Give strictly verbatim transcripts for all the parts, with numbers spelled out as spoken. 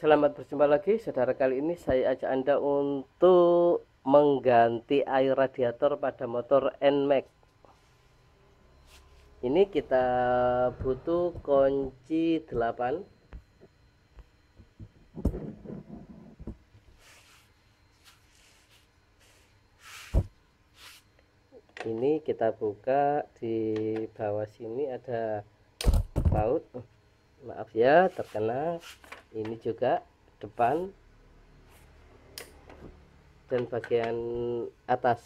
Selamat berjumpa lagi saudara. Kali ini saya ajak Anda untuk mengganti air radiator pada motor Nmax. Ini kita butuh kunci delapan. Ini kita buka, di bawah sini ada baut. Maaf ya, terkena. Ini juga depan dan bagian atas.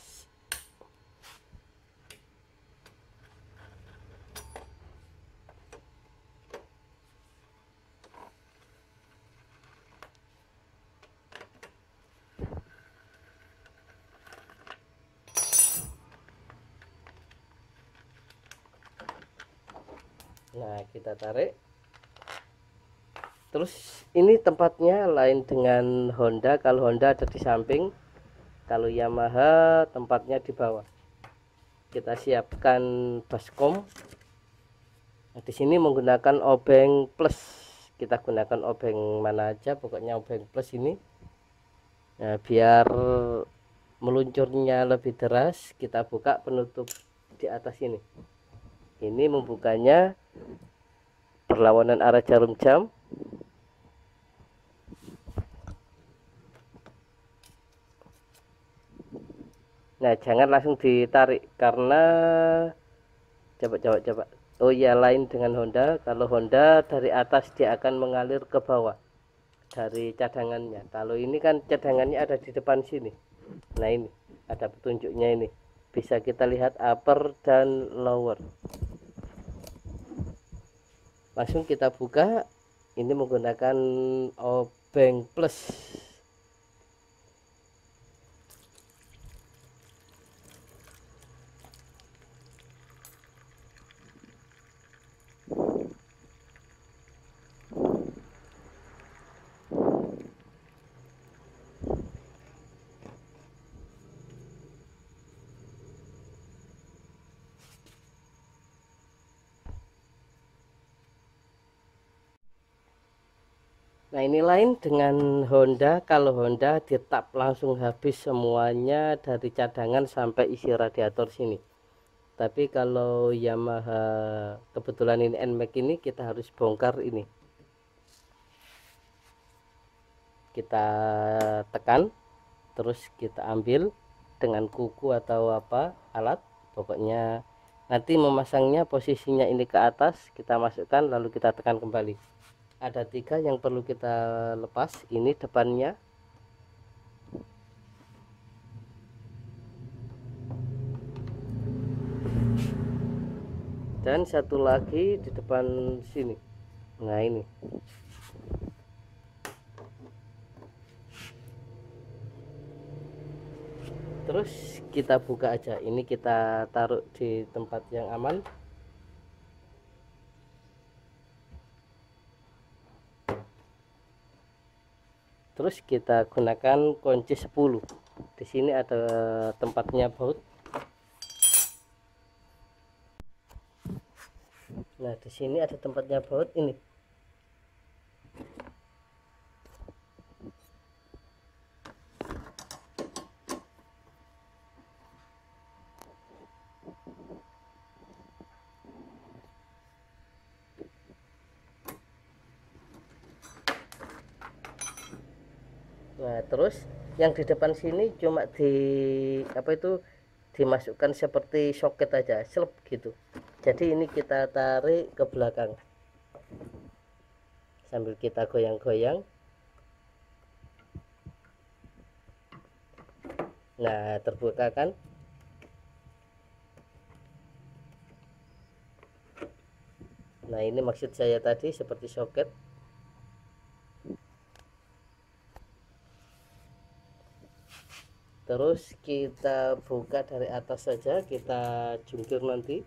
Nah, kita tarik. Terus ini tempatnya lain dengan Honda. Kalau Honda ada di samping, kalau Yamaha tempatnya di bawah. Kita siapkan baskom. Nah, di sini menggunakan obeng plus. Kita gunakan obeng mana aja, pokoknya obeng plus ini. Nah, biar meluncurnya lebih deras, kita buka penutup di atas ini. Ini membukanya perlawanan arah jarum jam. Nah, jangan langsung ditarik karena coba coba coba. Oh iya, lain dengan Honda. Kalau Honda dari atas dia akan mengalir ke bawah dari cadangannya. Kalau ini kan cadangannya ada di depan sini. Nah, ini ada petunjuknya ini. Bisa kita lihat upper dan lower. Langsung kita buka. Ini menggunakan obeng plus. Nah, ini lain dengan Honda. Kalau Honda ditap langsung habis semuanya dari cadangan sampai isi radiator sini. Tapi kalau Yamaha, kebetulan ini Nmax ini, kita harus bongkar ini. Kita tekan, terus kita ambil dengan kuku atau apa alat. Pokoknya nanti memasangnya posisinya ini ke atas, kita masukkan lalu kita tekan kembali. Ada tiga yang perlu kita lepas. Ini depannya, dan satu lagi di depan sini. Nah, ini terus kita buka aja. Ini kita taruh di tempat yang aman. Terus kita gunakan kunci sepuluh. Di sini ada tempatnya baut. Nah, di sini ada tempatnya baut ini. Nah, terus yang di depan sini cuma di apa itu dimasukkan seperti soket aja, selep gitu. Jadi ini kita tarik ke belakang sambil kita goyang-goyang. Nah, terbuka kan. Nah, ini maksud saya tadi seperti soket. Terus kita buka dari atas saja, kita jungkir nanti.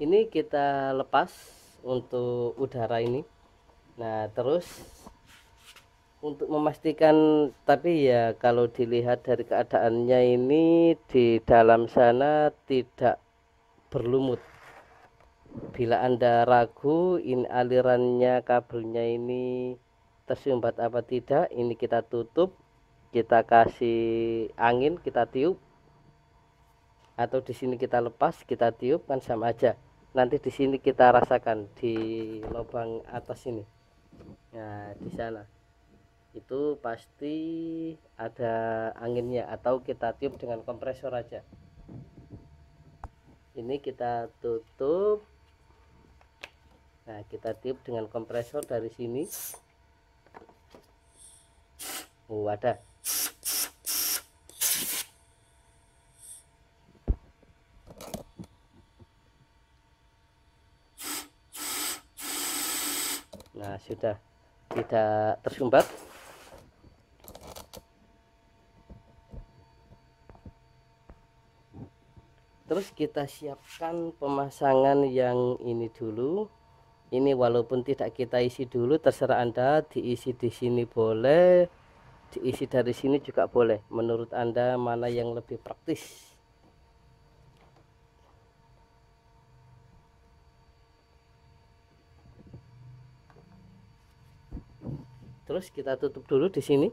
Ini kita lepas untuk udara ini. Nah, terus untuk memastikan, tapi ya kalau dilihat dari keadaannya ini di dalam sana tidak berlumut. Bila Anda ragu ini alirannya kabelnya ini tersumbat apa tidak, ini kita tutup, kita kasih angin, kita tiup, atau di sini kita lepas, kita tiup, kan sama aja. Nanti di sini kita rasakan di lubang atas ini. Nah, di sana itu pasti ada anginnya, atau kita tiup dengan kompresor aja. Ini kita tutup. Nah, kita tiup dengan kompresor dari sini. Oh, ada. Nah, sudah tidak tersumbat. Terus kita siapkan pemasangan yang ini dulu. Ini walaupun tidak kita isi dulu, terserah Anda, diisi di sini boleh, diisi dari sini juga boleh. Menurut Anda mana yang lebih praktis? Terus kita tutup dulu di sini.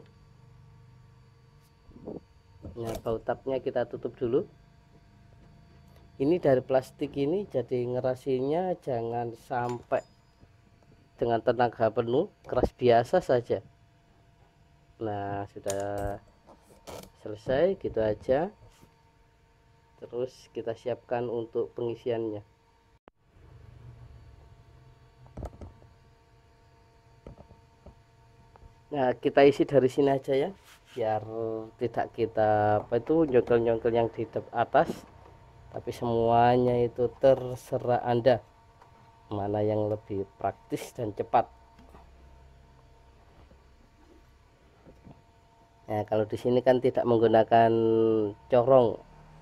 Nah, baut tabnya kita tutup dulu. Ini dari plastik ini, jadi ngerasinya jangan sampai dengan tenaga penuh, keras biasa saja. Nah, sudah selesai, gitu aja. Terus kita siapkan untuk pengisiannya. Nah, kita isi dari sini aja ya, biar tidak kita apa itu nyongkel-nyongkel yang di atas, tapi semuanya itu terserah Anda mana yang lebih praktis dan cepat. Nah, kalau di sini kan tidak menggunakan corong.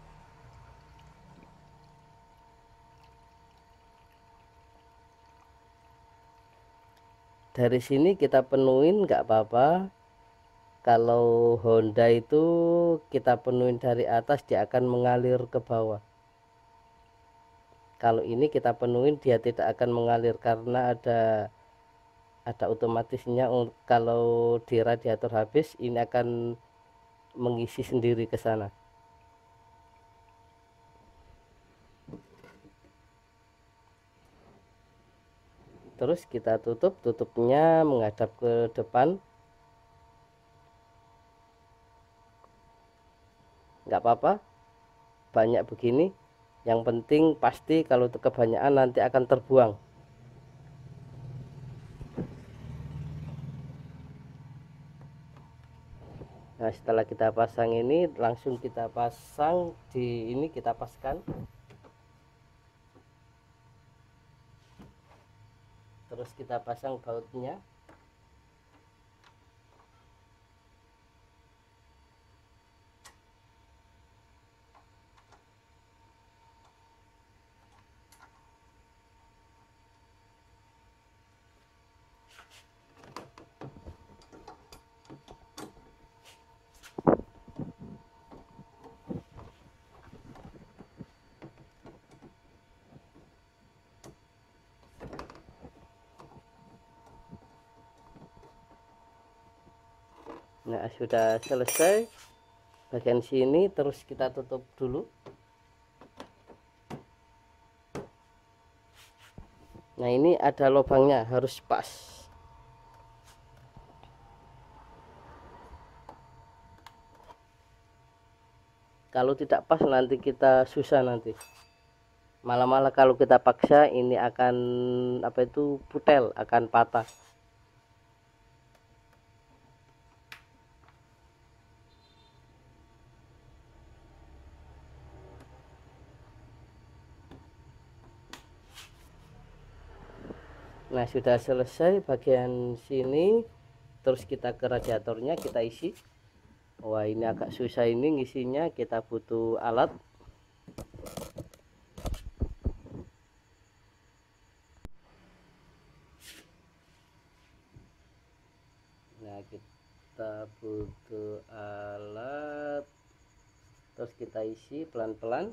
Dari sini kita penuhin nggak apa-apa. Kalau Honda itu kita penuhin dari atas, dia akan mengalir ke bawah. Kalau ini kita penuhin, dia tidak akan mengalir karena ada ada otomatisnya. Kalau di radiator habis, ini akan mengisi sendiri ke sana. Terus kita tutup, tutupnya menghadap ke depan. Nggak apa-apa, banyak begini. Yang penting pasti kalau kebanyakan nanti akan terbuang. Nah, setelah kita pasang ini, langsung kita pasang di ini, kita paskan. Terus kita pasang bautnya. Nah, sudah selesai bagian sini, terus kita tutup dulu. Nah, ini ada lubangnya, harus pas. Kalau tidak pas nanti kita susah nanti. Malah-malah kalau kita paksa ini akan apa itu putel, akan patah. Nah, sudah selesai bagian sini, terus kita ke radiatornya, kita isi. Wah, ini agak susah ini ngisinya, kita butuh alat. kita butuh alat, terus kita isi pelan-pelan.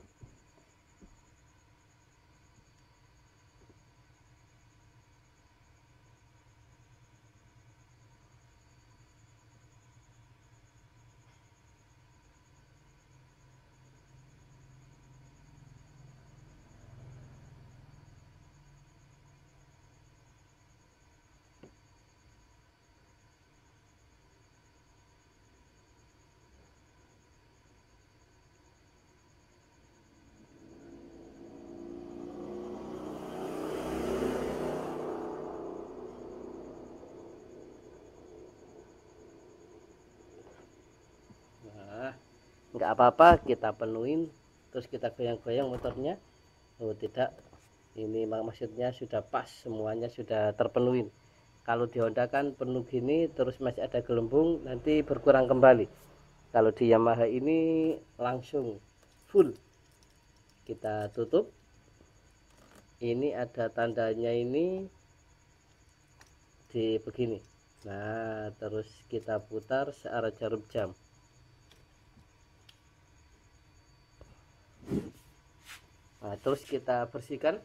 Nggak apa-apa, kita penuhin terus kita goyang-goyang motornya. Oh tidak, ini maksudnya sudah pas, semuanya sudah terpenuhi. Kalau di Honda kan penuh gini terus masih ada gelembung, nanti berkurang kembali. Kalau di Yamaha ini langsung full. Kita tutup, ini ada tandanya ini di begini. Nah terus kita putar searah jarum jam. Nah, terus kita bersihkan.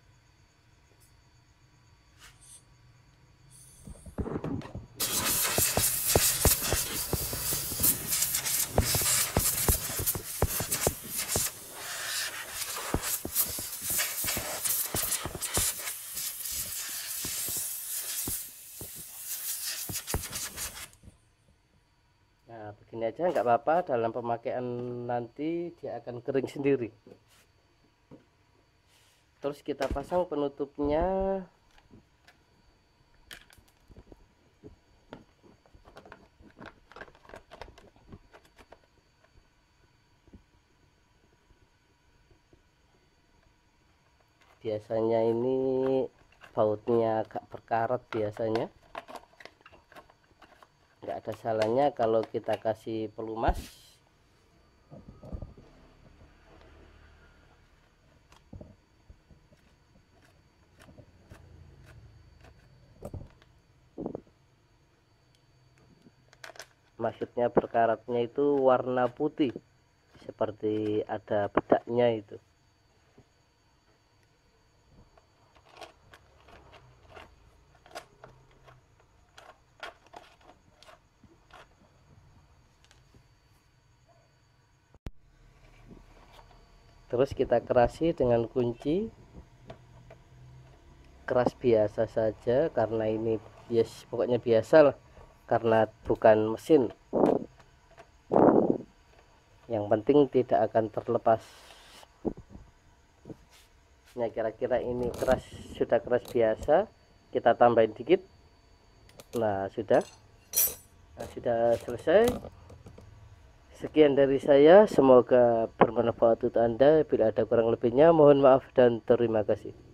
Nah, begini aja nggak apa-apa, dalam pemakaian nanti dia akan kering sendiri. Terus kita pasang penutupnya. Biasanya ini bautnya agak berkarat, biasanya nggak ada salahnya kalau kita kasih pelumas. Maksudnya berkaratnya itu warna putih, seperti ada bedaknya itu. Terus kita kerasi dengan kunci keras biasa saja, karena ini yes, pokoknya biasa lah, karena bukan mesin. Yang penting tidak akan terlepas. Nah kira-kira ini keras, sudah keras biasa, kita tambahin dikit. Nah sudah, nah, sudah selesai. Sekian dari saya, semoga bermanfaat untuk Anda. Bila ada kurang lebihnya mohon maaf dan terima kasih.